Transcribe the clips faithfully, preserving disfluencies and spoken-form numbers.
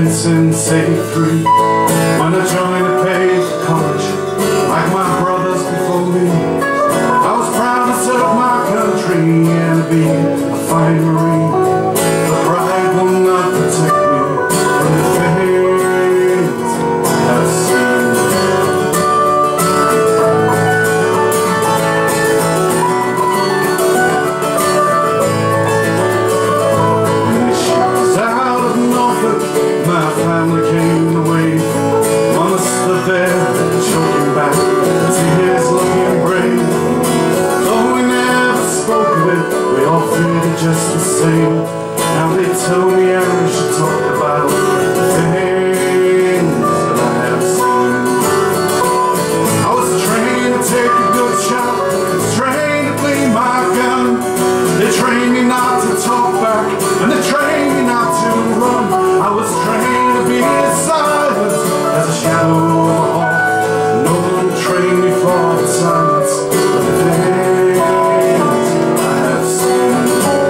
since eighty-three, when I joined a paid college, like my brothers before me. I was proud to serve my country and be a fine Marine. But pride will not protect me from the things I've seen. When the ship was out of Norfolk, my family came away. Mama stood there, choking back, tears looking brave. Though we never spoke of it, we all treated just the same. Now they tell me I should talk about the things that I have seen. I was trained to take a good shot, I was trained to clean my gun. They trained me not to talk back, and they trained me not to run. I was trained to be silent as a shadow of a hawk. No one trained me for the silence of the things I have seen.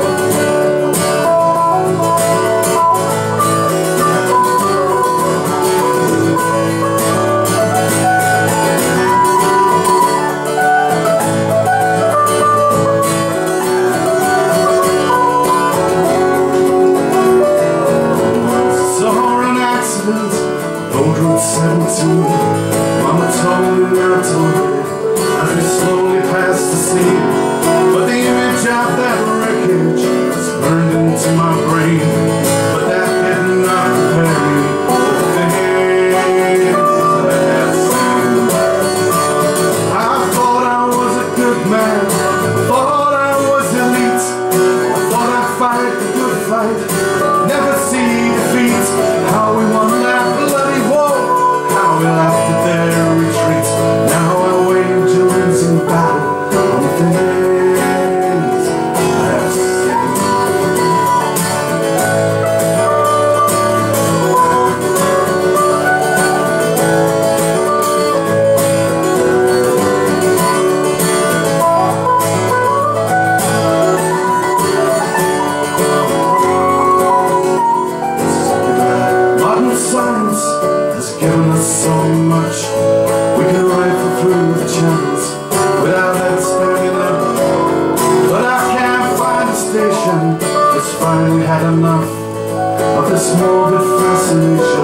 Road Route seventeen, Mama told me not to look at it as we slowly passed the sea. But the image of that wreckage was burned into my brain. But that did not prepare me for the things that I have seen. I thought I was a good man, I thought I was elite. I thought I'd fight the good fight, never see defeat. How we won that bloody war, how we laughed at their retreat. Now I wave to losing battle on the things I have seen. Science has given us so much. We can rifle through the channels without that sparing up. But I can't find a station that's finally had enough of this morbid fascination